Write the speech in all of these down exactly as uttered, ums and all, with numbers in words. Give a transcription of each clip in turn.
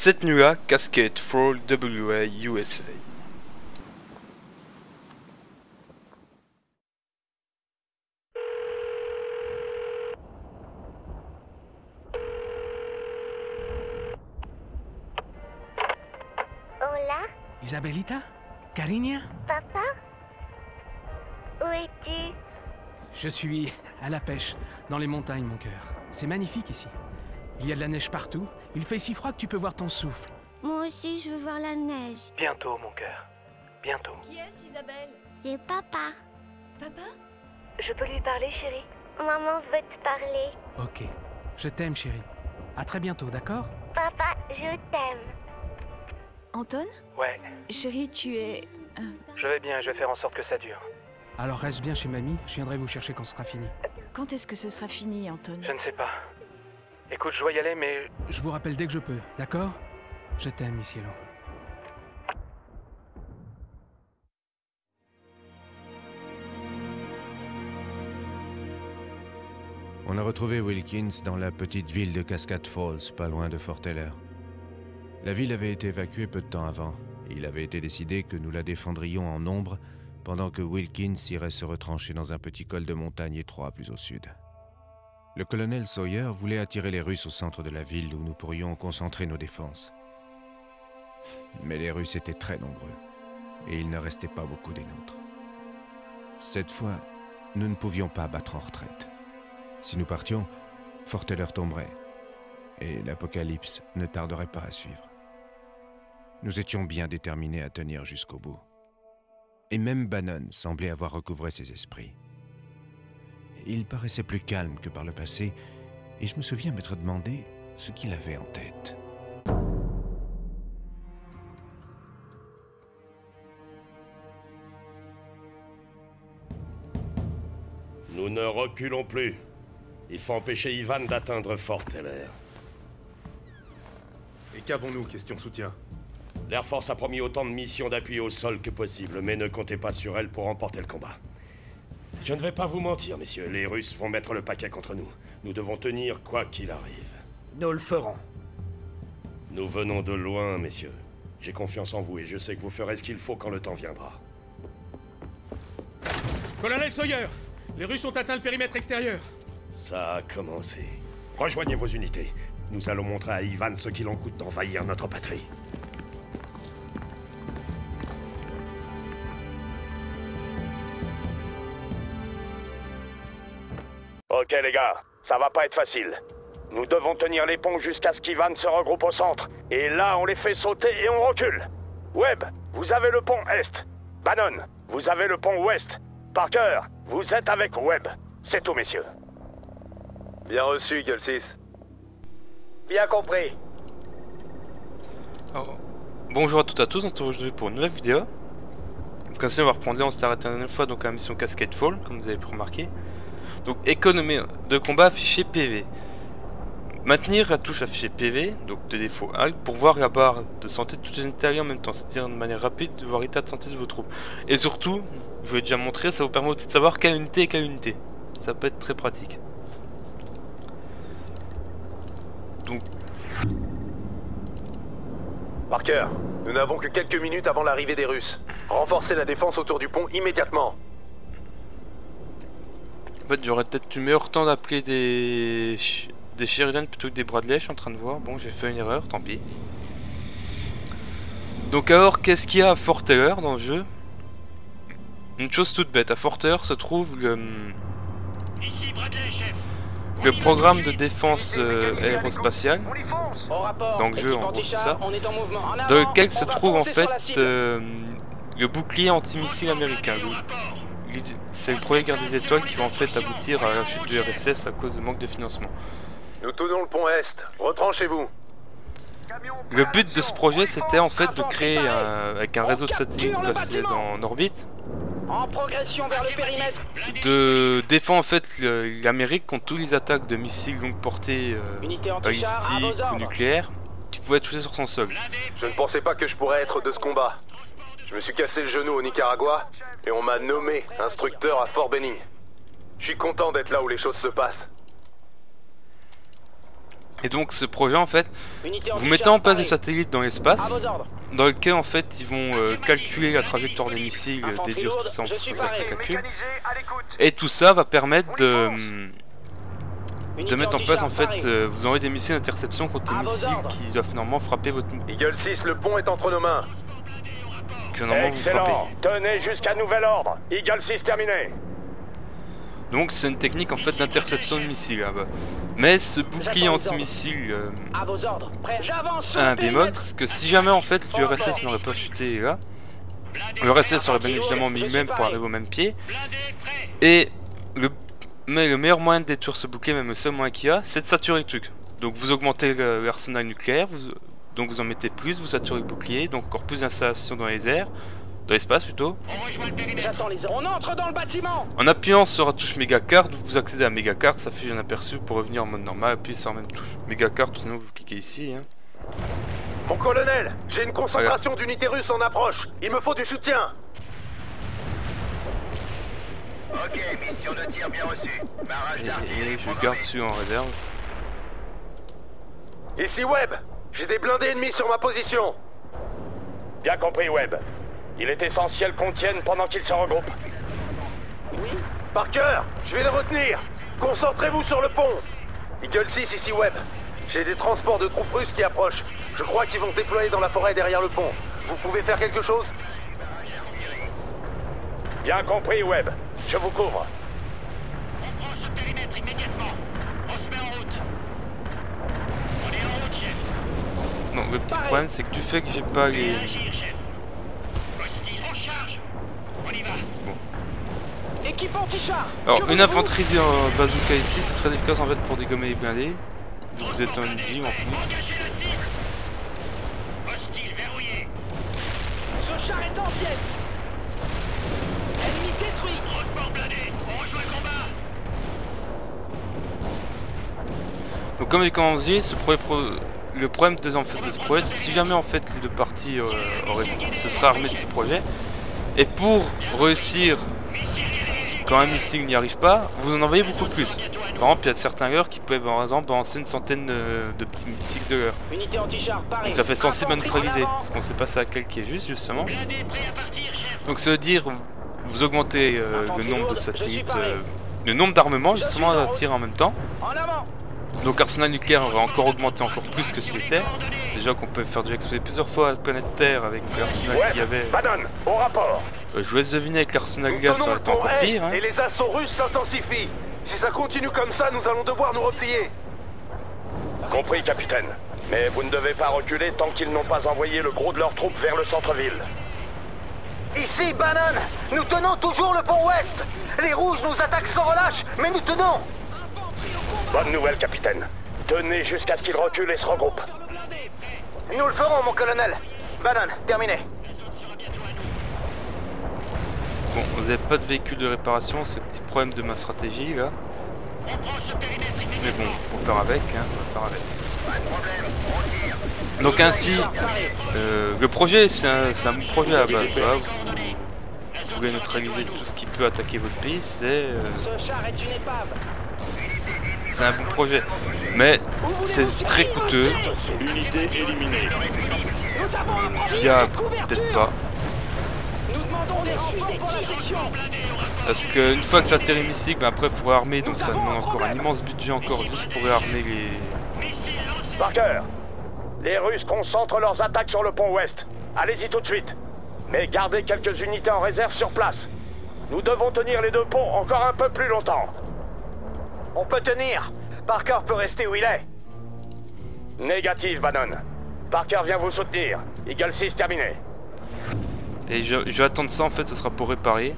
Cette nuit-là, Cascade Fall W A U S A. Hola, Isabelita? Cariña? papa? Où es-tu? Je suis à la pêche, dans les montagnes, mon cœur. C'est magnifique ici. Il y a de la neige partout. Il fait si froid que tu peux voir ton souffle. Moi aussi, je veux voir la neige. Bientôt, mon cœur. Bientôt. Qui est-ce, Isabelle? C'est papa. Papa? Je peux lui parler, chérie? Maman veut te parler. Ok. Je t'aime, chérie. À très bientôt, d'accord? Papa, je t'aime. Anton? Ouais. Chérie, tu es... euh, Je vais bien, je vais faire en sorte que ça dure. Alors reste bien chez mamie, je viendrai vous chercher quand ce sera fini. Quand est-ce que ce sera fini, Anton? Je ne sais pas. Écoute, je dois y aller, mais... Je vous rappelle dès que je peux, d'accord? Je t'aime, Miss Yellow. On a retrouvé Wilkins dans la petite ville de Cascade Falls, pas loin de Fort Teller. La ville avait été évacuée peu de temps avant, et il avait été décidé que nous la défendrions en nombre pendant que Wilkins irait se retrancher dans un petit col de montagne étroit plus au sud. Le colonel Sawyer voulait attirer les Russes au centre de la ville où nous pourrions concentrer nos défenses. Mais les Russes étaient très nombreux, et il ne restait pas beaucoup des nôtres. Cette fois, nous ne pouvions pas battre en retraite. Si nous partions, Fort Teller tomberait, et l'apocalypse ne tarderait pas à suivre. Nous étions bien déterminés à tenir jusqu'au bout. Et même Bannon semblait avoir recouvré ses esprits. Il paraissait plus calme que par le passé, et je me souviens m'être demandé ce qu'il avait en tête. Nous ne reculons plus. Il faut empêcher Ivan d'atteindre Fort Teller. Et qu'avons-nous, question soutien? L'Air Force a promis autant de missions d'appui au sol que possible, mais ne comptez pas sur elle pour remporter le combat. Je ne vais pas vous mentir, messieurs, les Russes vont mettre le paquet contre nous. Nous devons tenir quoi qu'il arrive. Nous le ferons. Nous venons de loin, messieurs. J'ai confiance en vous et je sais que vous ferez ce qu'il faut quand le temps viendra. Colonel Sawyer, les Russes ont atteint le périmètre extérieur. Ça a commencé. Rejoignez vos unités. Nous allons montrer à Ivan ce qu'il en coûte d'envahir notre patrie. Ok les gars, ça va pas être facile. Nous devons tenir les ponts jusqu'à ce qu'Ivan se regroupe au centre. Et là, on les fait sauter et on recule. Webb, vous avez le pont Est. Bannon, vous avez le pont Ouest. Parker, vous êtes avec Webb. C'est tout, messieurs. Bien reçu, Gueule six. Bien compris. Alors, bonjour à toutes et à tous, on se retrouve aujourd'hui pour une nouvelle vidéo. Donc ainsi on va reprendre là, on s'est arrêté la dernière fois donc à la mission Cascade Fall, comme vous avez pu remarquer. Donc économie de combat affiché P V. Maintenir la touche affichée P V, donc de défaut Alt, pour voir la barre de santé de toutes les unités en même temps, c'est-à-dire de manière rapide de voir l'état de santé de vos troupes. Et surtout, je vous l'ai déjà montré, ça vous permet aussi de savoir quelle unité est quelle unité. Ça peut être très pratique. Donc... Parker, nous n'avons que quelques minutes avant l'arrivée des Russes. Renforcez la défense autour du pont immédiatement. En fait, j'aurais peut-être eu meilleur temps d'appeler des... des Sheridan plutôt que des Bradley, je suis en train de voir. Bon, j'ai fait une erreur, tant pis. Donc alors, qu'est-ce qu'il y a à Fort Teller dans le jeu? Une chose toute bête, à Fort Teller se trouve le... le programme de défense euh, aérospatiale. Dans le jeu, en gros, c'est ça. Dans lequel se trouve en fait euh, le bouclier antimissile américain. C'est le projet Guerre des Étoiles qui va en fait aboutir à la chute du R S S à cause de manque de financement. Nous tenons le pont Est. Retranchez-vous. Le but de ce projet, c'était en fait de créer, un, avec un réseau de satellites placé dans, en orbite, En progression vers le périmètre. de défendre en fait l'Amérique contre toutes les attaques de missiles longue portée euh, balistiques ou nucléaires qui pouvaient toucher sur son sol. Je ne pensais pas que je pourrais être de ce combat. Je me suis cassé le genou au Nicaragua et on m'a nommé instructeur à Fort Benning. Je suis content d'être là où les choses se passent. Et donc ce projet en fait, Unité vous anti-char mettez en place des parée. satellites dans À l'espace, vos ordres. dans lequel en fait ils vont euh, calculer la trajectoire des missiles, euh, Infanterie déduire tout lourde, ça en je fonction suis de paré. certains calculs. Mécanisé, à l'écoute. Et tout ça va permettre de, de Unité mettre en place en anti-char fait, parée. euh, vous envoyez des missiles d'interception contre À les vos missiles ordres. qui doivent normalement frapper votre... Eagle six, le pont est entre nos mains. qui doivent normalement vous frapper. Excellent. Tenez jusqu'à nouvel ordre. Eagle six terminé. Donc c'est une technique en fait d'interception de missiles là-bas. Mais ce bouclier J'attends les anti-missile euh, À vos ordres. Prêt. J'avance. sur a un le bémol, périmètre. parce que si jamais en fait l'U R S S n'aurait pas chuté là, l'U R S S aurait bien évidemment mis le même pour arriver au même pied. Et le, mais le meilleur moyen de détruire ce bouclier, même le seul moyen qu'il y a, c'est de saturer le truc. Donc vous augmentez le- l'arsenal nucléaire, vous, donc vous en mettez plus, vous saturez le bouclier, donc encore plus d'installations dans les airs, dans l'espace plutôt. J'attends les ordres. On entre dans le bâtiment. En appuyant sur la touche méga carte, vous accédez à méga carte, ça fait un aperçu pour revenir en mode normal, appuyez sur la même touche. Méga carte, sinon vous cliquez ici. Hein. Mon colonel, j'ai une concentration d'unités russes en approche. Il me faut du soutien. Ok, mission de tir bien reçue. Barrage Et, d'artillerie et je programmé. garde dessus en réserve. Ici Webb, j'ai des blindés ennemis sur ma position. Bien compris, Webb. Il est essentiel qu'on tienne pendant qu'ils se regroupent. Parker, je vais les retenir. Concentrez-vous sur le pont. Eagle six, ici Webb. J'ai des transports de troupes russes qui approchent. Je crois qu'ils vont se déployer dans la forêt derrière le pont. Vous pouvez faire quelque chose? Bien compris, Webb. Je vous couvre. On prend ce périmètre immédiatement. On se met en route. On est en route, chef. Non, le petit problème c'est que du fait que j'ai pas les... Agir, chef. Hostile, on charge. On y va. Équipe anti-char. Alors Que une voulez-vous? infanterie de bazooka ici, c'est très efficace en fait pour dégommer les blindés. Vu que vous êtes en une vie en plus. Engagez la cible. Hostile, verrouillé. Ce char est en pièces. Ennemi détruit. Transport blindé. On rejoint le combat. Donc comme j'ai commencé, ce projet pro... le problème de, en fait, de ce projet, c'est si jamais en fait les deux parties euh, auraient... se seraient armées de ce projet, et pour réussir quand un missile n'y arrive pas, vous en envoyez beaucoup plus. Par exemple, il y a certains heures qui peuvent par exemple balancer une centaine de, de petits missiles de l'heure. Unité anti-char parée. Donc ça fait sensible à Infanterie en neutraliser, avant. parce qu'on sait pas c'est à quel qui est juste justement. Blindé prêt à partir, chef. Donc ça veut dire vous augmentez euh, le Infanterie nombre de lourde, je suis satellites, paré. euh, le nombre d'armements Je justement suis en à tirer en même temps. En avant. Donc l'arsenal nucléaire va encore augmenter encore plus que ce qu'il était. Déjà qu'on peut faire déjà exploser plusieurs fois la planète Terre avec l'arsenal qu'il y Webb, avait. Bannon, au rapport. Euh, je vous laisse deviner avec l'arsenal Nous gaz ça tenons aurait le été pont encore Est pire. Hein. et les assauts russes s'intensifient. Si ça continue comme ça, nous allons devoir nous replier. Compris, capitaine. Mais vous ne devez pas reculer tant qu'ils n'ont pas envoyé le gros de leurs troupes vers le centre-ville. Ici, Bannon. Nous tenons toujours le pont ouest. Les rouges nous attaquent sans relâche, mais nous tenons. Bonne nouvelle, capitaine. Tenez jusqu'à ce qu'ils reculent et se regroupent. Nous le ferons, mon colonel. Bannon, terminé. Bon, vous n'avez pas de véhicule de réparation, c'est un petit problème de ma stratégie là. On prend ce périmètre Mais immédiatement. bon, faut faire avec, hein, on va faire avec. Pas de problème. On tire. Donc ainsi, euh, le projet, c'est un, c'est un bon projet à la base. Voilà, vous, vous voulez neutraliser tout ce qui peut attaquer votre pays, c'est euh, Ce char est une épave. c'est un bon projet. Mais c'est très coûteux, Unité éliminée. Nous avons un moyen viable de couverture. peut-être pas. Nous demandons des renforts pour la section. Parce qu'une fois que ça atterrit ici, ben après il faut réarmer, donc ça demande encore un immense budget encore juste pour réarmer les... Parker, les Russes concentrent leurs attaques sur le pont ouest. Allez-y tout de suite. Mais gardez quelques unités en réserve sur place. Nous devons tenir les deux ponts encore un peu plus longtemps. On peut tenir. Parker peut rester où il est. Négatif, Bannon. Parker vient vous soutenir. Eagle six terminé. Et je, je vais attendre ça en fait, ça sera pour réparer.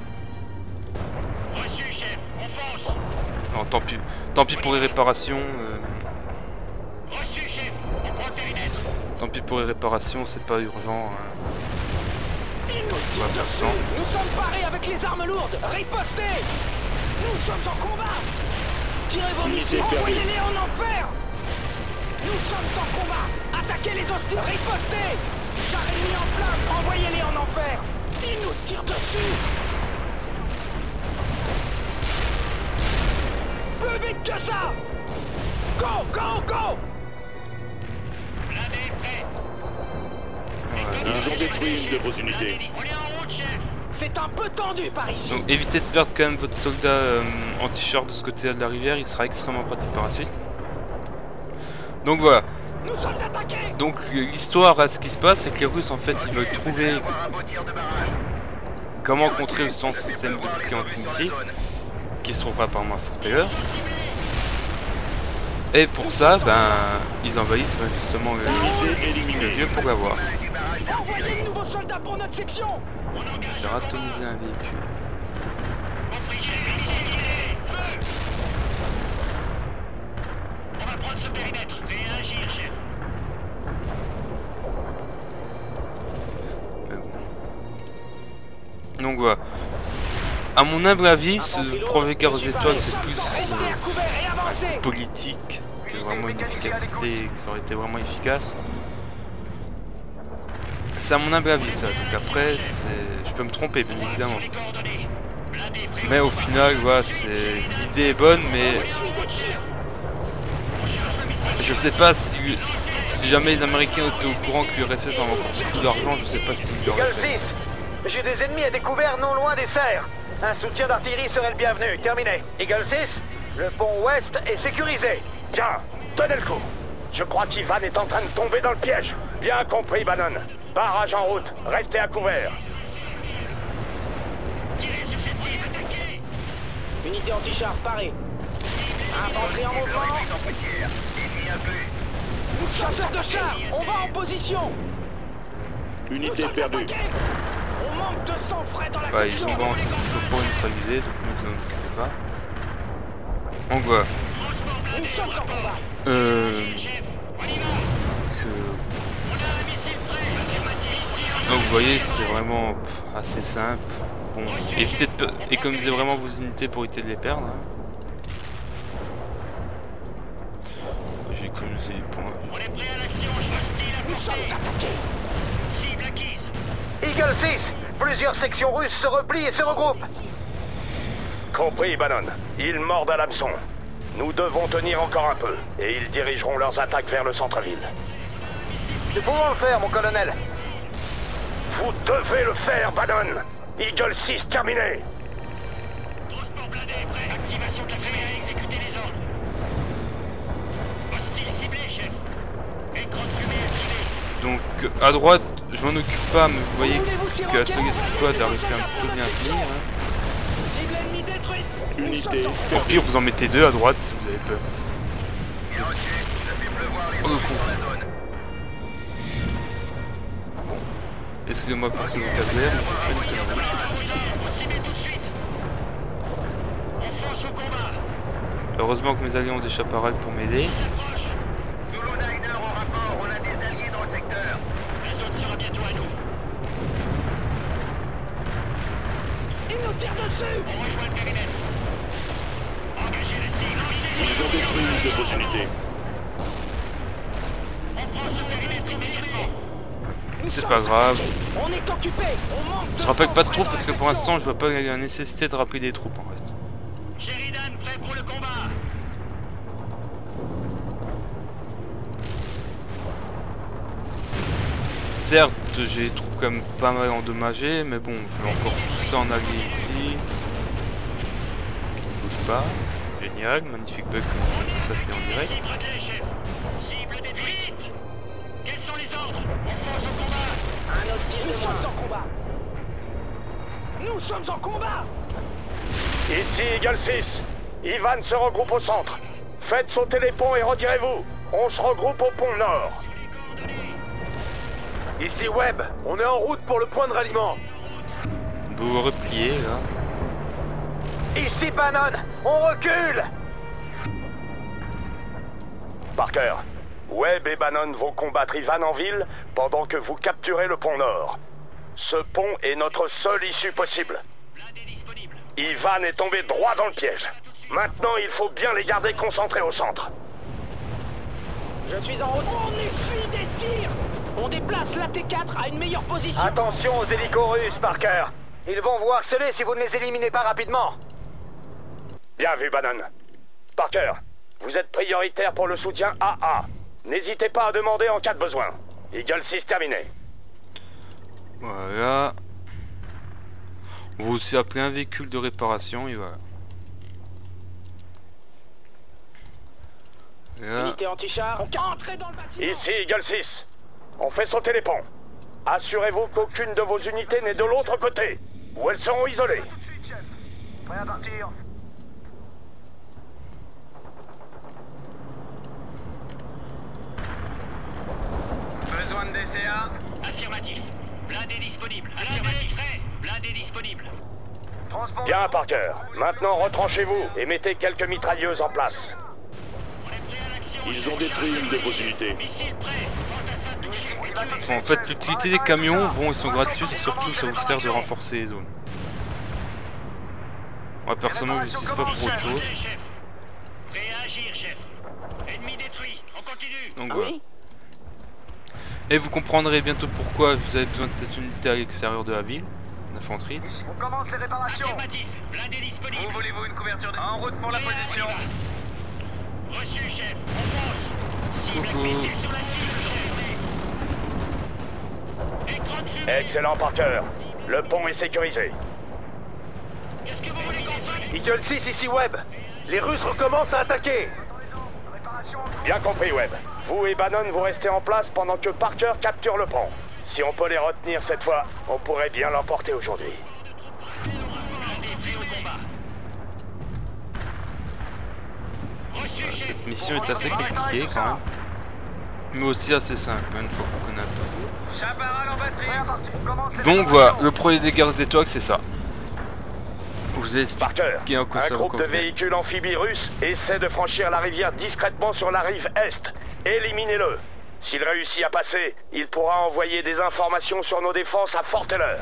Reçu, chef. On fonce. Non, tant pis, tant pis pour les réparations. euh, Reçu, chef. On prend le périmètre. tant pis pour les réparations, c'est pas urgent. hein. On va faire sans. Nous sommes parés avec les armes lourdes. Ripostez. Nous sommes en combat. Tirez vos missiles. Envoyez-les en enfer. Nous sommes en combat. Attaquez les hostiles. Ripostez. Char ennemi en flamme. Envoyez-les en enfer. Ils nous tirent dessus. Plus vite que ça. Go, go, go! Blindé prêt. Voilà. Ils ont détruit une de vos unités. On est en route, chef. C'est un peu tendu par ici. Donc évitez de perdre quand même votre soldat euh, en t-shirt de ce côté-là de la rivière, il sera extrêmement pratique par la suite. Donc voilà. Nous sommes attaqués. Donc euh, l'histoire, à ce qui se passe, c'est que les Russes en fait ils veulent trouver comment contrer son système de bouclier anti-missile qui se trouvera apparemment à Fort Taylor. Et pour ça, ben ils envahissent ben, justement le, le lieu pour l'avoir. Envoyez de nouveaux soldats pour notre section. Je vais atomiser un véhicule. On va prendre ce périmètre et agir, chef. Mais bon. Donc voilà. À mon humble avis, ce Provoqueur aux étoiles, c'est plus euh, politique que vraiment une efficacité, que ça aurait été vraiment efficace. C'est à mon humble avis ça, donc après, je peux me tromper bien évidemment. Mais au final, voilà, c'est l'idée est bonne, mais je sais pas si, si jamais les Américains étaient au courant que l'U R S S avait encore beaucoup d'argent, je sais pas s'ils l'auraient Eagle fait. six, j'ai des ennemis à découvert non loin des serres. Un soutien d'artillerie serait le bienvenu. Terminé. Eagle six, le pont ouest est sécurisé. Bien, tenez le coup. Je crois qu'Ivan est en train de tomber dans le piège. Bien compris, Bannon. Barrage en route, restez à couvert. Unité anti-char, parée. Infanterie en mouvement. Chasseurs de chars, on va en position. Unité perdue. On manque de sang frais dans la Bah, ils section. ont balancé ce qu'il faut pour neutraliser, donc ne vous en occupez pas. Donc voilà. Nous sommes en combat. Euh... Que... Donc vous voyez, c'est vraiment pff, assez simple. Bon, évitez de pe- économiser vraiment vos unités pour éviter de les perdre. Hein. J'ai économisé les points. On est prêt à l'action, hostile à Nous sommes attaqués. cible acquise. Eagle six, plusieurs sections russes se replient et se regroupent. Compris, Bannon. Ils mordent à l'hameçon. Nous devons tenir encore un peu, et ils dirigeront leurs attaques vers le centre-ville. Nous pouvons le faire, mon colonel. Vous devez le faire, Bannon. Eagle six terminé. Transport blindé prêt. Activation de la fumée à exécuter les ordres. Hostile ciblé, chef. Écran de fumée activé. Donc à droite, je m'en occupe pas, mais vous voyez que la seule escouade arrive quand même plutôt bien à finir. Hein. Cible ennemie détruite. Unité Au pire, vous en mettez deux à droite si vous avez peur. Oh, le con. Excusez-moi pour ce vocabulaire, mais j'ai fait une connerie. Ciblé tout de suite. On fonce au combat. Heureusement que mes alliés ont des chaparrals pour m'aider. Zulu Niner au rapport, on a des alliés dans le secteur. La zone sera bientôt à nous. Ils nous tirent dessus. On rejoint le périmètre. Engagez la cible. Ils ont détruit une de vos unités. On prend ce périmètre immédiatement. C'est pas grave. On est occupé. On manque de Je rappelle sang pas de frais troupes dans parce que la pour section. l'instant je vois pas la nécessité de rappeler des troupes en fait. Sheridan prêt pour le combat. Certes, j'ai des troupes quand même pas mal endommagées, mais bon, je vais encore tout ça en allié ici. Qui ne bouge pas. Génial, magnifique bug comme on peut constater en direct. Cible réglée, chef. Cible détruite. Quels sont les ordres? On fonce au combat. Un hostile de moins en combat. Nous sommes en combat. Ici Eagle six. Ivan se regroupe au centre. Faites sauter les ponts et retirez-vous. On se regroupe au pont nord. Ici Webb, on est en route pour le point de ralliement. Vous vous repliez là. Ici Bannon, on recule. Parker, Webb et Bannon vont combattre Ivan en ville pendant que vous capturez le pont nord. Ce pont est notre seule issue possible. Ivan est tombé droit dans le piège. Maintenant, il faut bien les garder concentrés au centre. Je suis en route. On essuie des tirs. On déplace l'A T quatre à une meilleure position. Attention aux hélicos russes, Parker. Ils vont vous harceler si vous ne les éliminez pas rapidement. Bien vu, Bannon. Parker, vous êtes prioritaire pour le soutien A A. N'hésitez pas à demander en cas de besoin. Eagle six terminé. Voilà. On va aussi appeler un véhicule de réparation et voilà. Là. Unité anti-char, entrez dans le bâtiment. Ici Eagle six. On fait sauter les ponts. Assurez-vous qu'aucune de vos unités n'est de l'autre côté, où elles seront isolées. Prêt à partir. Besoin de D C A? Affirmatif. Blindé disponible. Affirmatif. Prêt. Blindé disponible. Transport. Bien, Parker. Maintenant, retranchez-vous et mettez quelques mitrailleuses en place. On est prêt à l'action. Ils ont détruit une de vos unités. Missile prêt. Fantassin touché. Bon, en fait, l'utilité des camions, bon, ils sont gratuits et surtout, ça vous sert de renforcer les zones. Moi, personnellement, je l'utilise pas pour autre chose. Chef. Prêt à agir, chef. Ennemi détruit. On continue. Donc Ah voilà. oui? Et vous comprendrez bientôt pourquoi vous avez besoin de cette unité à l'extérieur de la ville, d'infanterie. On commence les réparations. Affirmatif. Blindé disponible. Où voulez-vous une couverture de... En route pour la Prêt à position. agir. Reçu, chef. On fonce. Cible Coucou. missile sur la cible, chef. Écran de fumée. Excellent, Parker. Le pont est sécurisé. Qu'est-ce que vous voulez qu'on fasse? Eagle six, ici Webb. Les Russes recommencent à attaquer. Bien compris, Webb. Vous et Bannon, vous restez en place pendant que Parker capture le pont. Si on peut les retenir cette fois, on pourrait bien l'emporter aujourd'hui. Blindé pris au combat. Reçu, Voilà, chef. cette mission est assez compliquée quand même. Mais aussi assez simple, hein, une fois qu'on connaît un peu. Chaparral en batterie. Prêt à partir. On commence les Donc réparations. voilà, le premier des guerres étoiles, c'est ça. Vous avez Parker, expliqué en quoi un ça groupe de convenait. véhicules amphibies russes essaie de franchir la rivière discrètement sur la rive est. Éliminez-le. S'il réussit à passer, il pourra envoyer des informations sur nos défenses à forte heure.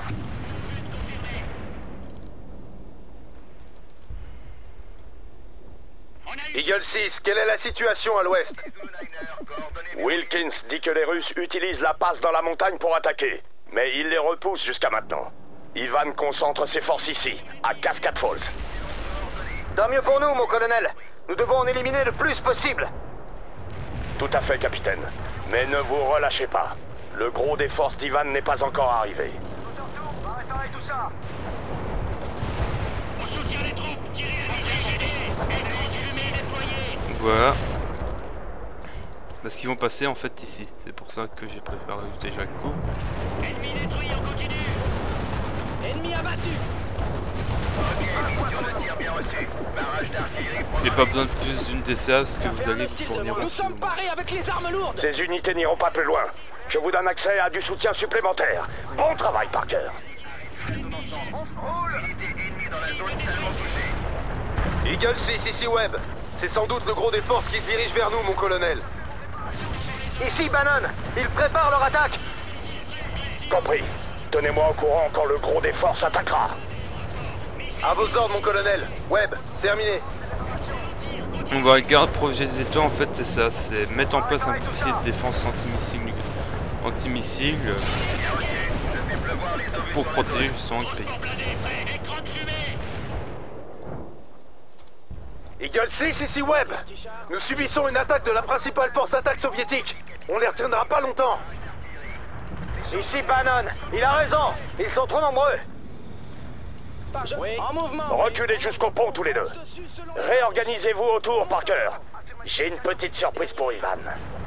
Eagle six, quelle est la situation à l'ouest? Wilkins dit que les Russes utilisent la passe dans la montagne pour attaquer, mais il les repousse jusqu'à maintenant. Ivan concentre ses forces ici, à Cascade Falls. Tant mieux pour nous, mon colonel. Nous devons en éliminer le plus possible. Tout à fait, capitaine. Mais ne vous relâchez pas. Le gros des forces d'Ivan n'est pas encore arrivé. On soutient les troupes. Tirez à l'idée. Écran de fumée déployé. Donc voilà. Parce qu'ils vont passer en fait ici. C'est pour ça que j'ai préparé déjà le coup. Ennemi détruit, on continue. Ennemi abattu. J'ai pas besoin de plus d'une D C A parce que vous allez vous fournir Nous aussi. sommes parés avec les armes lourdes. Ces unités n'iront pas plus loin. Je vous donne accès à du soutien supplémentaire. Bon travail, Parker. Eagle six, ici Webb. C'est sans doute le gros des forces qui se dirige vers nous, mon colonel. Ici Bannon. Ils préparent leur attaque. Compris. Tenez-moi au courant quand le gros des forces attaquera. À vos ordres, mon colonel. Webb, terminé. On va garder projet des étoiles en fait c'est ça, c'est mettre en place un bouclier de défense anti-missile anti-missile euh, pour protéger justement le pays. Écran de fumée. Eagle six, ici Webb. Nous subissons une attaque de la principale force attaque soviétique. On les retiendra pas longtemps. Ici Bannon. Il a raison. Ils sont trop nombreux. Oui. En mouvement. Reculez jusqu'au pont tous les deux. Réorganisez-vous autour, Parker. J'ai une petite surprise pour Ivan.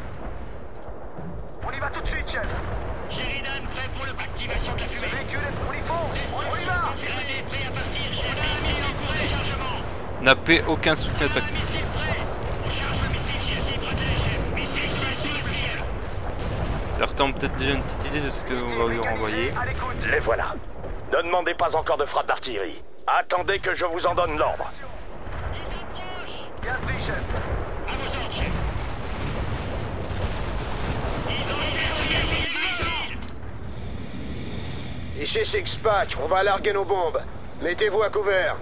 On y va tout de suite, chef. Sheridan prêt pour l'activation de la fumée. Véhicule, on y fonce. On y va. Blindé prêt à partir, chef. Blindé en cours de chargement. N'appelez aucun soutien tactique. Missile prêt. On charge le missile, chef. Cible protégé, chef. Missile sur la cible, cible. Certains ont peut-être déjà une petite idée de ce qu'on va lui renvoyer. À l'écoute. Les voilà. Ne demandez pas encore de frappe d'artillerie. Attendez que je vous en donne l'ordre. Bien pris, chef. À vos ordres, chef. Ils ont tiré le missile. Ici Six-Pack, on va larguer nos bombes. Mettez-vous à couvert.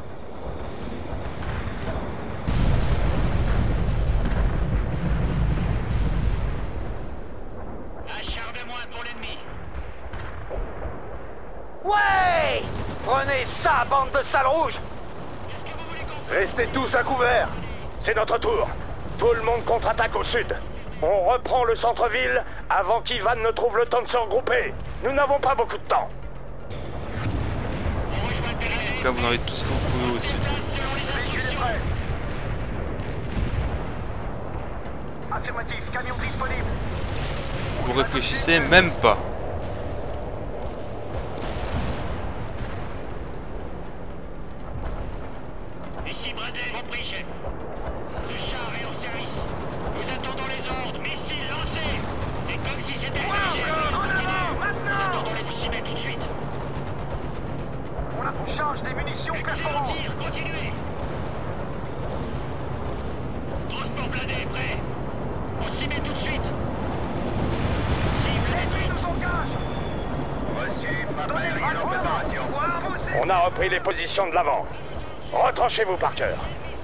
Acharnement pour l'ennemi. Ouais! Prenez ça, bande de sales rouges! Qu'est-ce que vous voulez qu'on fasse? Restez tous à couvert! c'est notre tour. Tout le monde contre-attaque au sud. On reprend le centre-ville avant qu'Ivan ne trouve le temps de se regrouper. Nous n'avons pas beaucoup de temps. Là, vous en avez tout ce que vous pouvez au sud. Affirmatif, camion disponible. Vous réfléchissez même pas. Ici Bradley, compris, chef. Le char est en service. Nous attendons les ordres. Missiles lancés. C'est comme si c'était un chef. Nous attendons les missiles tout de suite. On a charge des munitions perforantes. Tir, continuez. Transport blindé est prêt. On s'y met tout de suite. Cible détruite. Reçu, Papa, en préparation. On a repris les positions de l'avant. Retranchez-vous par cœur.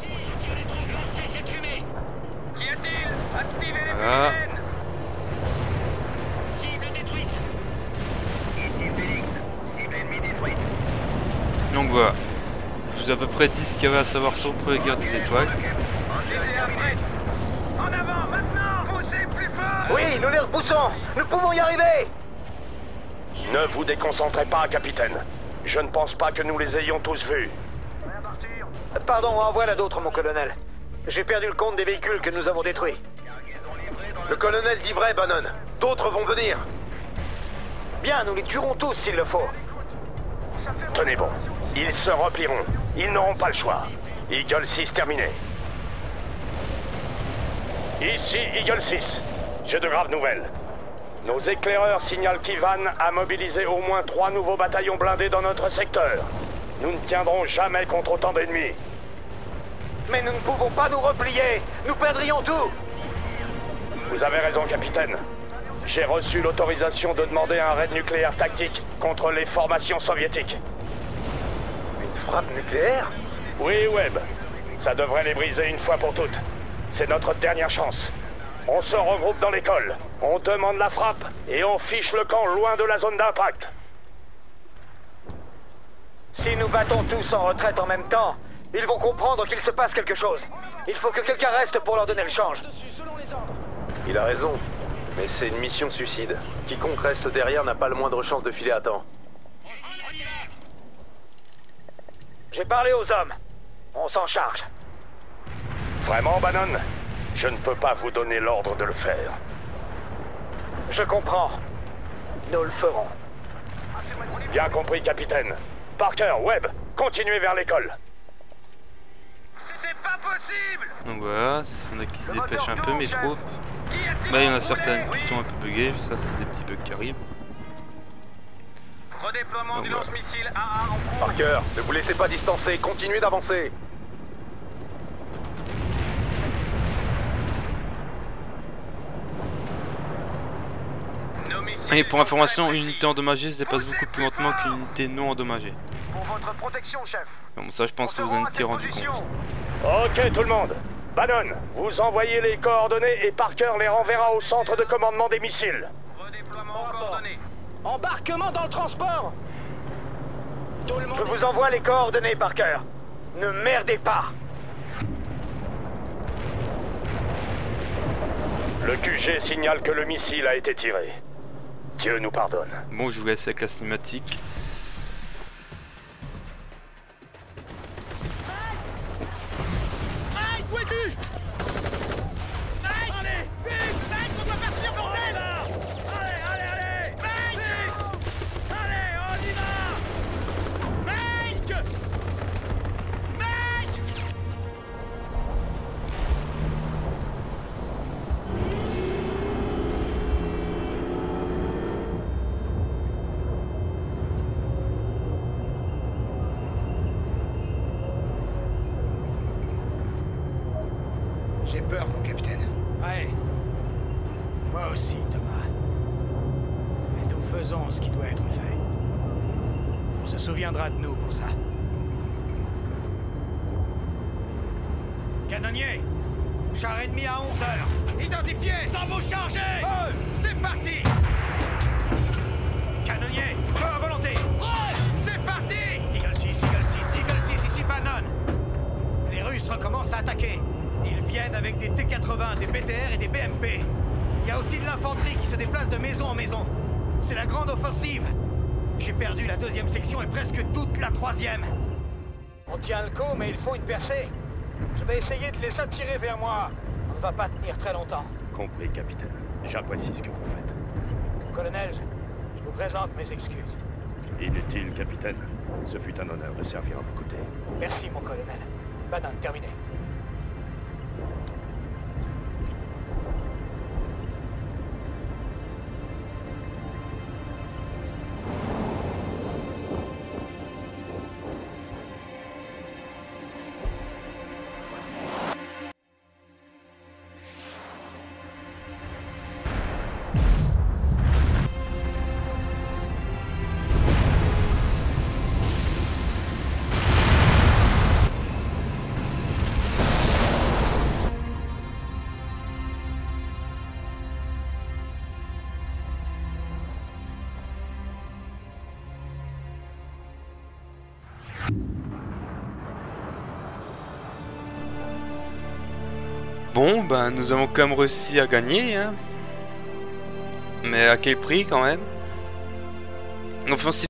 Qu'y a-t-il? Activez les Voilà. fusées. Cible détruite. Ici Félix. Cible ennemie détruite. Donc voilà. Je vous ai à peu près dit ce qu'il y avait à savoir sur le premier guerre des étoiles. En avant, maintenant. Poussez plus fort. Oui, nous les repoussons. Nous pouvons y arriver. Ne vous déconcentrez pas, capitaine. Je ne pense pas que nous les ayons tous vus. Pardon, en voilà d'autres, mon colonel. J'ai perdu le compte des véhicules que nous avons détruits. Le colonel dit vrai, Bannon. D'autres vont venir. Bien, nous les tuerons tous s'il le faut. Tenez bon. Ils se replieront. Ils n'auront pas le choix. Eagle six terminé. Ici Eagle six. J'ai de graves nouvelles. Nos éclaireurs signalent qu'Ivan a mobilisé au moins trois nouveaux bataillons blindés dans notre secteur. Nous ne tiendrons jamais contre autant d'ennemis. Mais nous ne pouvons pas nous replier. Nous perdrions tout. Vous avez raison, capitaine. J'ai reçu l'autorisation de demander un raid nucléaire tactique contre les formations soviétiques. Une frappe nucléaire? Oui, Webb. Ça devrait les briser une fois pour toutes. C'est notre dernière chance. On se regroupe dans l'école, on demande la frappe et on fiche le camp loin de la zone d'impact. Si nous battons tous en retraite en même temps, ils vont comprendre qu'il se passe quelque chose. Il faut que quelqu'un reste pour leur donner le change. Il a raison, mais c'est une mission suicide. Quiconque reste derrière n'a pas le moindre chance de filer à temps. J'ai parlé aux hommes. On s'en charge. Vraiment, Bannon? Je ne peux pas vous donner l'ordre de le faire. Je comprends. Nous le ferons. Bien compris, capitaine. Parker, Webb, continuez vers l'école. C'est pas possible. Donc voilà, on a qui se dépêchent un peu, mes troupes. Bah, il y en a certaines qui sont un peu buggées, ça c'est des petits bugs qui arrivent. Redéploiement Donc, du voilà. lance-missile A A en cours. Parker, ne vous laissez pas distancer, continuez d'avancer. Nos missiles Et pour sont information, très une unité endommagée se dépasse beaucoup plus lentement qu'une unité non endommagée. Pour votre protection, chef. Bon, ça je pense que vous en étiez rendu compte. Ok, tout le monde. Bannon, vous envoyez les coordonnées et Parker les renverra au centre de commandement des missiles. Redéploiement coordonné. Embarquement dans le transport. Tout le monde Je vous envoie les coordonnées, Parker. Ne merdez pas. Le Q G signale que le missile a été tiré. Dieu nous pardonne. Bon, je vous laisse avec la cinématique. J'ai peur, mon capitaine. Ouais. Moi aussi, Thomas. Mais nous faisons ce qui doit être fait. On se souviendra de nous pour ça. Canonnier! Char ennemi à onze heures. Identifié! Sans vous charger! Feu! C'est parti! Canonnier! Feu à volonté! C'est parti! Eagle six, Eagle six, Eagle six, ici Bannon. Les Russes recommencent à attaquer. Ils viennent avec des T quatre-vingts, des B T R et des B M P. Il y a aussi de l'infanterie qui se déplace de maison en maison. C'est la grande offensive. J'ai perdu la deuxième section et presque toute la troisième. On tient le coup, mais il faut une percée. Je vais essayer de les attirer vers moi. On ne va pas tenir très longtemps. Compris, capitaine. J'apprécie ce que vous faites. Colonel, je vous présente mes excuses. Inutile, capitaine. Ce fut un honneur de servir à vos côtés. Merci, mon colonel. Banane, terminé. Bon, ben nous avons quand même réussi à gagner, hein. Mais à quel prix quand même? L'offensive